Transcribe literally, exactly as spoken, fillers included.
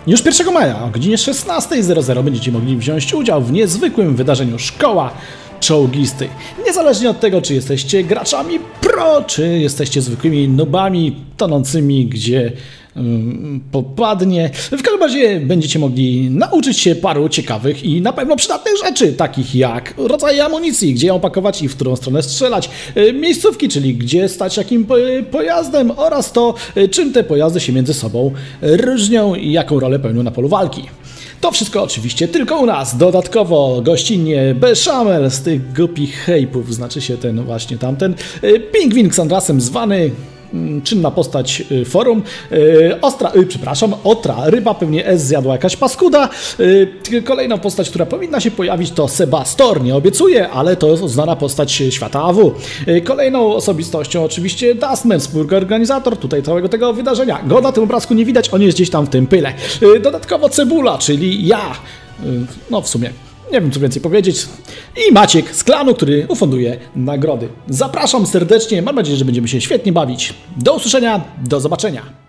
Już pierwszego maja o godzinie szesnastej zero zero będziecie mogli wziąć udział w niezwykłym wydarzeniu Szkoła Czołgisty. Niezależnie od tego, czy jesteście graczami pro, czy jesteście zwykłymi nubami tonącymi gdzie um, popadnie. W każdym razie będziecie mogli nauczyć się paru ciekawych i na pewno przydatnych rzeczy, takich jak rodzaje amunicji, gdzie ją opakować i w którą stronę strzelać, miejscówki, czyli gdzie stać jakim pojazdem oraz to, czym te pojazdy się między sobą różnią i jaką rolę pełnią na polu walki. To wszystko oczywiście tylko u nas. Dodatkowo gościnnie Beszamel z tych głupich hejpów, znaczy się ten właśnie tamten pingwin Xandrasem zwany, czynna postać forum, ostra, przepraszam, otra ryba, pewnie S zjadła jakaś paskuda. Kolejną postać, która powinna się pojawić, to Sebastor, nie obiecuję, ale to znana postać świata A W. Kolejną osobistością oczywiście Dustman, współorganizator tutaj całego tego wydarzenia. Go na tym obrazku nie widać, on jest gdzieś tam w tym pyle. Dodatkowo Cebula, czyli ja, no w sumie nie wiem co więcej powiedzieć. I Maciek z klanu, który ufunduje nagrody. Zapraszam serdecznie, mam nadzieję, że będziemy się świetnie bawić. Do usłyszenia, do zobaczenia.